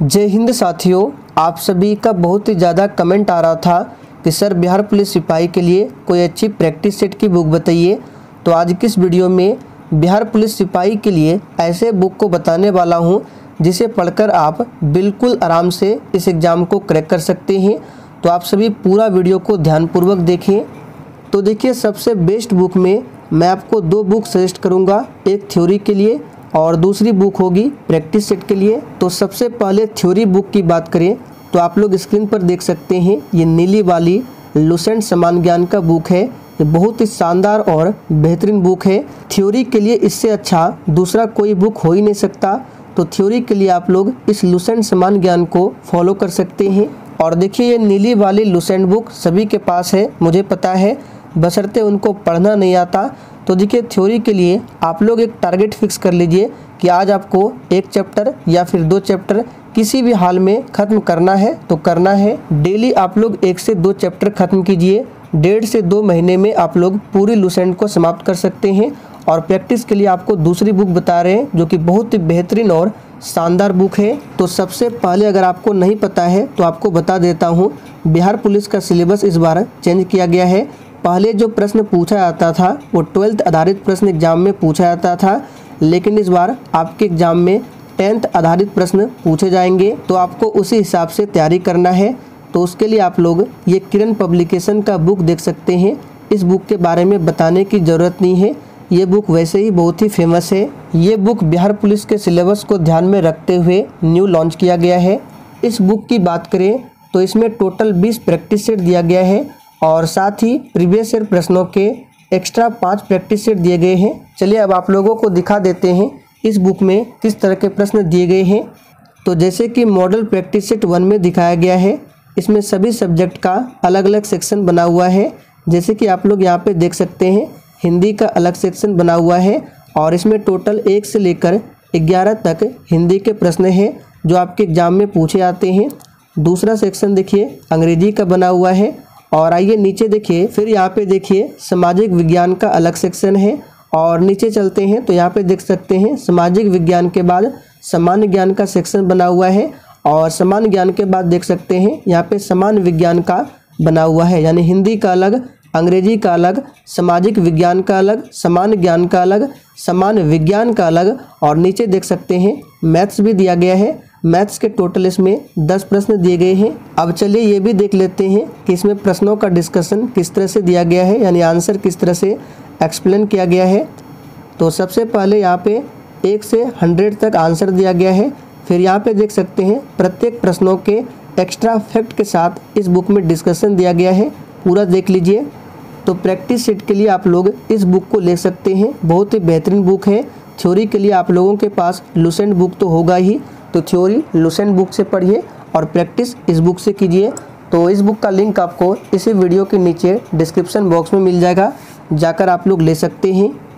जय हिंद साथियों, आप सभी का बहुत ही ज़्यादा कमेंट आ रहा था कि सर बिहार पुलिस सिपाही के लिए कोई अच्छी प्रैक्टिस सेट की बुक बताइए। तो आज की इस वीडियो में बिहार पुलिस सिपाही के लिए ऐसे बुक को बताने वाला हूं जिसे पढ़कर आप बिल्कुल आराम से इस एग्ज़ाम को क्रैक कर सकते हैं। तो आप सभी पूरा वीडियो को ध्यानपूर्वक देखें। तो देखिए, सबसे बेस्ट बुक में मैं आपको दो बुक सजेस्ट करूँगा, एक थ्योरी के लिए और दूसरी बुक होगी प्रैक्टिस सेट के लिए। तो सबसे पहले थ्योरी बुक की बात करें तो आप लोग स्क्रीन पर देख सकते हैं, ये नीली वाली लुसेंट समान ज्ञान का बुक है। ये बहुत ही शानदार और बेहतरीन बुक है। थ्योरी के लिए इससे अच्छा दूसरा कोई बुक हो ही नहीं सकता। तो थ्योरी के लिए आप लोग इस लुसेंट समान ज्ञान को फॉलो कर सकते हैं। और देखिए, ये नीली वाली लुसेंट बुक सभी के पास है, मुझे पता है, बशर्ते उनको पढ़ना नहीं आता। तो देखिए, थ्योरी के लिए आप लोग एक टारगेट फिक्स कर लीजिए कि आज आपको एक चैप्टर या फिर दो चैप्टर किसी भी हाल में ख़त्म करना है तो करना है। डेली आप लोग 1 से 2 चैप्टर ख़त्म कीजिए। 1.5 से 2 महीने में आप लोग पूरी लुसेंट को समाप्त कर सकते हैं। और प्रैक्टिस के लिए आपको दूसरी बुक बता रहे हैं जो कि बहुत ही बेहतरीन और शानदार बुक है। तो सबसे पहले अगर आपको नहीं पता है तो आपको बता देता हूँ, बिहार पुलिस का सिलेबस इस बार चेंज किया गया है। पहले जो प्रश्न पूछा जाता था वो 12th आधारित प्रश्न एग्जाम में पूछा जाता था, लेकिन इस बार आपके एग्जाम में 10th आधारित प्रश्न पूछे जाएंगे। तो आपको उसी हिसाब से तैयारी करना है। तो उसके लिए आप लोग ये किरण पब्लिकेशन का बुक देख सकते हैं। इस बुक के बारे में बताने की ज़रूरत नहीं है, ये बुक वैसे ही बहुत ही फेमस है। ये बुक बिहार पुलिस के सिलेबस को ध्यान में रखते हुए न्यू लॉन्च किया गया है। इस बुक की बात करें तो इसमें टोटल 20 प्रैक्टिस सेट दिया गया है और साथ ही प्रीवियस ईयर प्रश्नों के एक्स्ट्रा 5 प्रैक्टिस सेट दिए गए हैं। चलिए अब आप लोगों को दिखा देते हैं इस बुक में किस तरह के प्रश्न दिए गए हैं। तो जैसे कि मॉडल प्रैक्टिस सेट 1 में दिखाया गया है, इसमें सभी सब्जेक्ट का अलग अलग सेक्शन बना हुआ है। जैसे कि आप लोग यहाँ पे देख सकते हैं, हिंदी का अलग सेक्शन बना हुआ है और इसमें टोटल 1 से लेकर 11 तक हिंदी के प्रश्न हैं जो आपके एग्जाम में पूछे जाते हैं। दूसरा सेक्शन देखिए अंग्रेजी का बना हुआ है। और आइए नीचे देखिए, फिर यहाँ पे देखिए सामाजिक विज्ञान का अलग सेक्शन है। और नीचे चलते हैं तो यहाँ पे देख सकते हैं सामाजिक विज्ञान के बाद सामान्य ज्ञान का सेक्शन बना हुआ है। और सामान्य ज्ञान के बाद देख सकते हैं यहाँ पे सामान्य विज्ञान का बना हुआ है, यानी हिंदी का अलग, अंग्रेजी का अलग, सामाजिक विज्ञान का अलग, सामान्य ज्ञान का अलग, सामान्य विज्ञान का अलग। और नीचे देख सकते हैं मैथ्स भी दिया गया है। मैथ्स के टोटल इसमें 10 प्रश्न दिए गए हैं। अब चलिए ये भी देख लेते हैं कि इसमें प्रश्नों का डिस्कशन किस तरह से दिया गया है, यानी आंसर किस तरह से एक्सप्लेन किया गया है। तो सबसे पहले यहाँ पे 1 से 100 तक आंसर दिया गया है। फिर यहाँ पे देख सकते हैं प्रत्येक प्रश्नों के एक्स्ट्रा फैक्ट के साथ इस बुक में डिस्कशन दिया गया है, पूरा देख लीजिए। तो प्रैक्टिस सेट के लिए आप लोग इस बुक को ले सकते हैं, बहुत ही बेहतरीन बुक है। थ्योरी के लिए आप लोगों के पास लुसेंट बुक तो होगा ही, तो थ्योरी लुसेंट बुक से पढ़िए और प्रैक्टिस इस बुक से कीजिए। तो इस बुक का लिंक आपको इसी वीडियो के नीचे डिस्क्रिप्शन बॉक्स में मिल जाएगा, जाकर आप लोग ले सकते हैं।